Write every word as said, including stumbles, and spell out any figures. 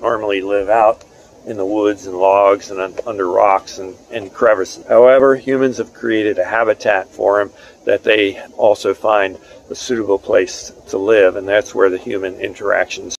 normally live out in the woods and logs and under rocks and, and crevices. However, humans have created a habitat for them that they also find a suitable place to live, and that's where the human interactions